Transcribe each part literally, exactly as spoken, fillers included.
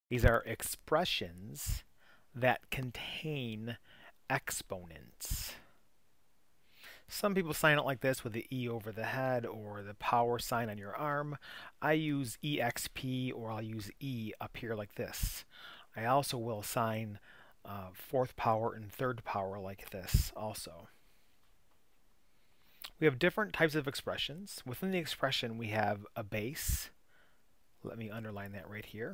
These are expressions that contain exponents. Some people sign it like this with the E over the head or the power sign on your arm. I use E X P, or I'll use E up here like this. I also will sign uh, fourth power and third power like this also. We have different types of expressions. Within the expression we have a base. Let me underline that right here.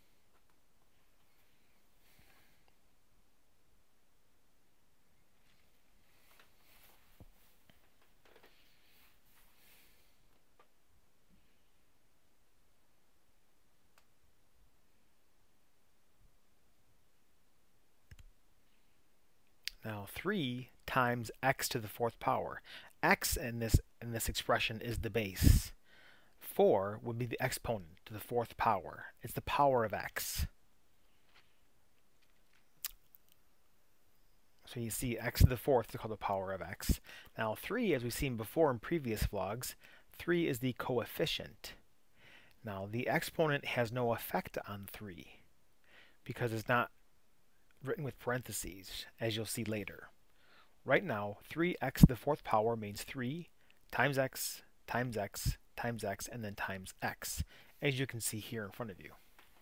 Now three times x to the fourth power. X in this in this expression is the base. four would be the exponent to the fourth power. It's the power of x. So you see x to the fourth is called the power of x. Now three, as we've seen before in previous vlogs, three is the coefficient. Now the exponent has no effect on three because it's not written with parentheses, as you'll see later. Right now, three x to the fourth power means three times x times x times x and then times x, as you can see here in front of you.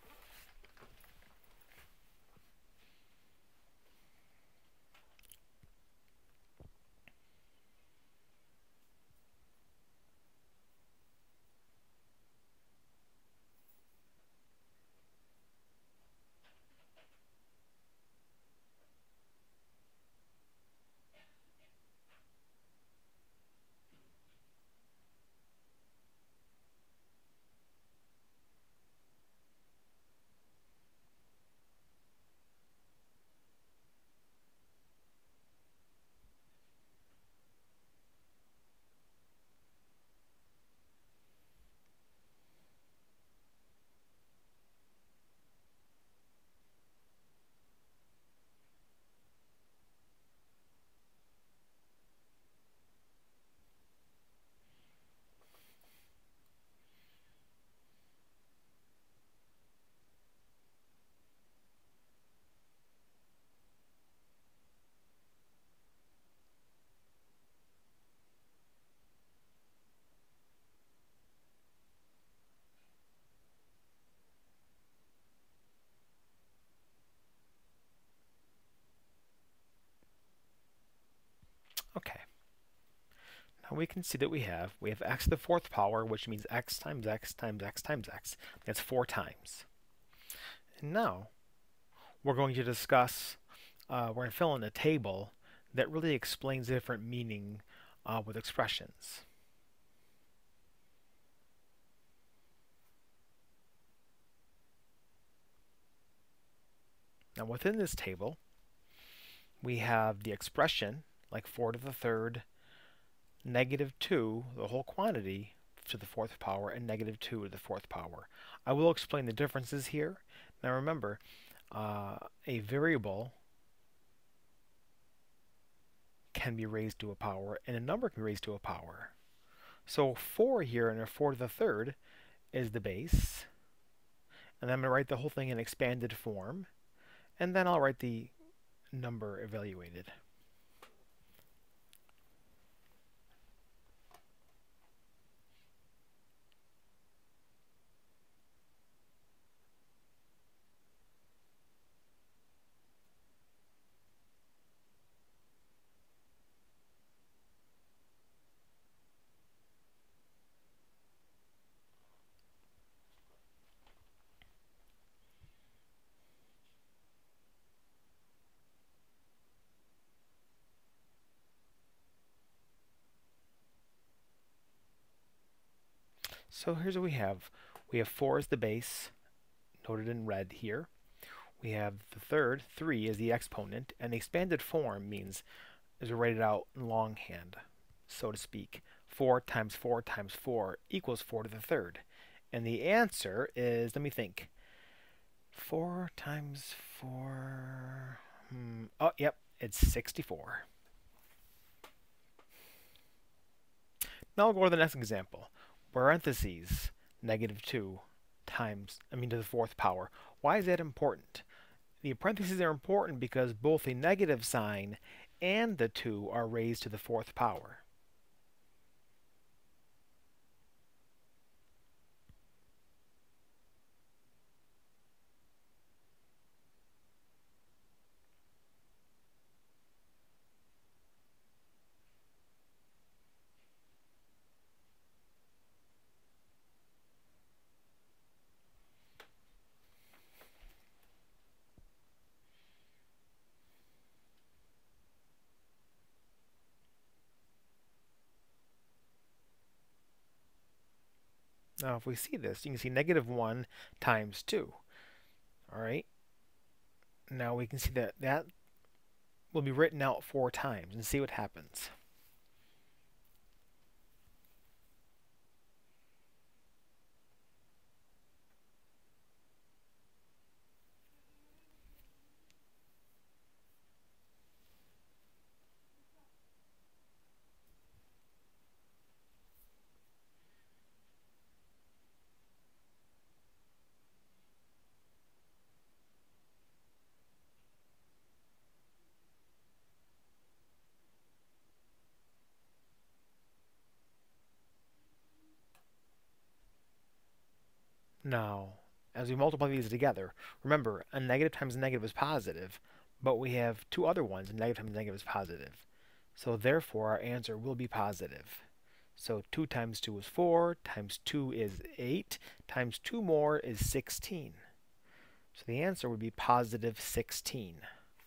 Okay. Now we can see that we have we have x to the fourth power, which means x times x times x times x. That's four times. And now we're going to discuss, uh, we're going to fill in a table that really explains the different meaning uh, with expressions. Now within this table, we have the expression, like four to the third, negative two, the whole quantity, to the fourth power, and negative two to the fourth power. I will explain the differences here. Now remember, uh, a variable can be raised to a power, and a number can be raised to a power. So four here, and a four to the third, is the base. And I'm going to write the whole thing in expanded form, and then I'll write the number evaluated. So here's what we have. We have four as the base, noted in red here. We have the third, three, as the exponent, and the expanded form means, as we write it out in longhand, so to speak, four times four times four equals four to the third. And the answer is, let me think, four times four, hmm, oh, yep, it's sixty-four. Now we'll go to the next example. Parentheses, negative two times, I mean to the fourth power. Why is that important? The parentheses are important because both the negative sign and the two are raised to the fourth power. Now, if we see this, you can see negative one times two. All right. Now we can see that that will be written out four times and see what happens. Now, as we multiply these together, remember, a negative times a negative is positive, but we have two other ones, and negative times negative is positive. So therefore, our answer will be positive. So two times two is four, times two is eight, times two more is sixteen. So the answer would be positive sixteen.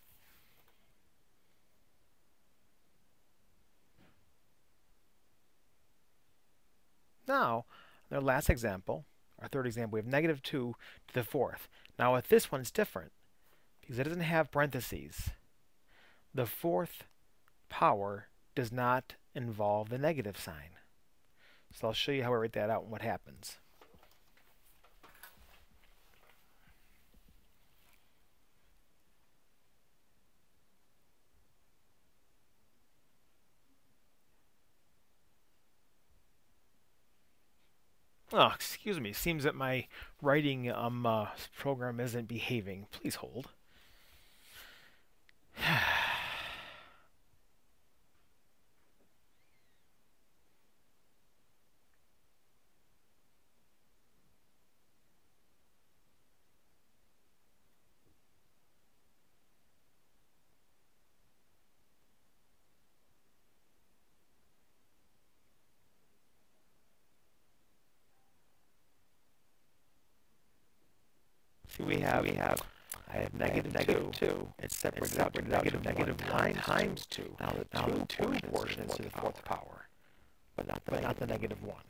Now, in our last example, our third example, we have negative two to the fourth. Now with this one, it's different because it doesn't have parentheses. The fourth power does not involve the negative sign. So I'll show you how I write that out and what happens. Oh, excuse me. Seems that my writing um, uh, program isn't behaving. Please hold. See, we have, we have, I have negative, negative two. two. It's separated out to negative, negative one times two. Now the now two, two portion, portion is to the fourth power, power, but not the, but not the negative one.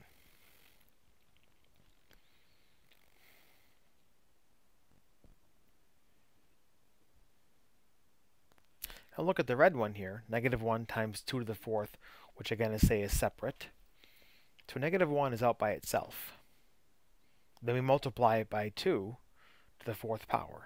Now look at the red one here, negative one times two to the fourth, which again I say is separate. So negative one is out by itself. Then we multiply it by two to the fourth power.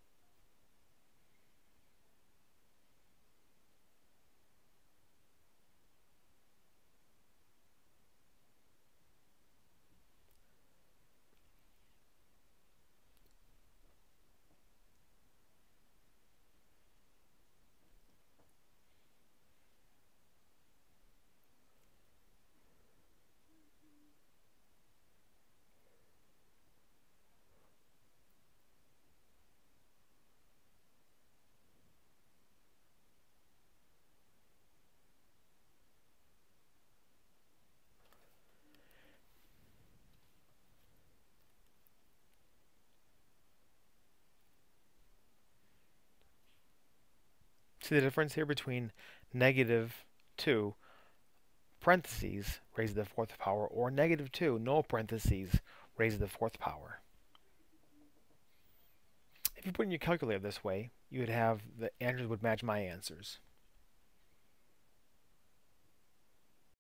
See the difference here between negative two parentheses raised to the fourth power or negative two no parentheses raised to the fourth power. If you put in your calculator this way, you would have the answers would match my answers.